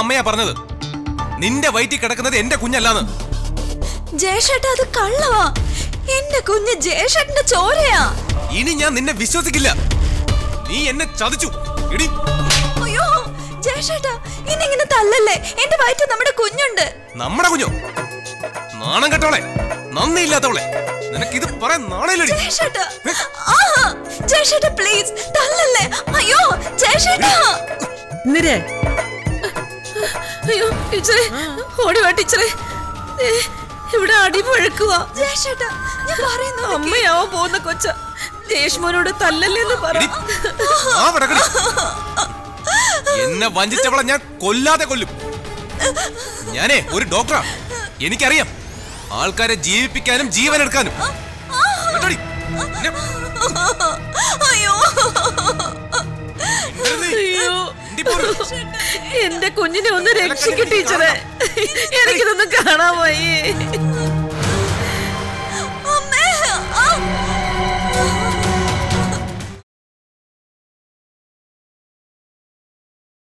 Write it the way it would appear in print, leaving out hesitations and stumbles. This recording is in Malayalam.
അമ്മയാ പറഞ്ഞത്. നിന്റെ വയറ്റിൽ കിടക്കുന്നത് എന്റെ കുഞ്ഞല്ലാന്ന്. ജയശേട്ടാ, അത് കള്ളവാ. എന്റെ കുഞ്ഞ് ജയശേട്ടന്റെ ചോരയാ. ഇനി ഞാൻ നിന്നെ വിശ്വസിക്കില്ല. നീ എന്നെ ചതിച്ചു. അയ്യോ ജയശേട്ടാ, ഇനി ഇങ്ങനെ തല്ലല്ലേ. എന്റെ വയറ്റിൽ നമ്മുടെ കുഞ്ഞുണ്ട്. നമ്മുടെ കുഞ്ഞോ? നാണം കെട്ടോളെ, നന്ദിയില്ലാത്തവളെ, നിനക്കിത് പറയാൻ നാണയില്ലടി. ജയശേട്ടാ പ്ലീസ് തല്ലല്ലേ. അയ്യോ ജയശേട്ടാ. അയ്യോ ടീച്ചറെ, ഓടി വാ ടീച്ചറെ, ഇവിടെ അടി മുഴക്കുവാ. ജയശേട്ടാ ഞാൻ പറയുന്നു, അമ്മയാവാൻ പോകുന്ന കൊച്ച ദേഷ്മോനോട് തല്ലല്ലേന്ന് പറ. എന്നെ വഞ്ചിച്ചവളെ ഞാൻ കൊല്ലാതെ കൊല്ലും. ഞാനേ ഒരു ഡോക്ടറാ. എനിക്കറിയാം ആൾക്കാരെ ജീവിപ്പിക്കാനും ജീവൻ എടുക്കാനും. എന്റെ കുഞ്ഞിനെ ഒന്ന് രക്ഷിക്കും ടീച്ചറെ, എനിക്കിതൊന്നും കാണാൻ വയ്യേ.